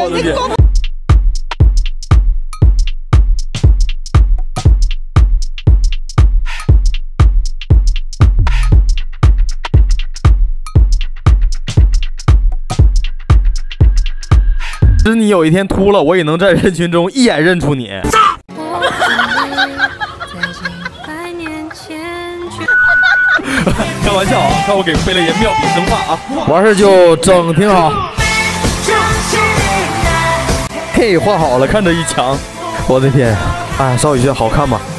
我的天！其实你有一天秃了，我也能在人群中一眼认出你。开玩笑啊，看我给飞了爷妙笔生发啊！完事就整挺好。嘿，画好了，看着一墙，我的天！哎，邵雨轩好看吗？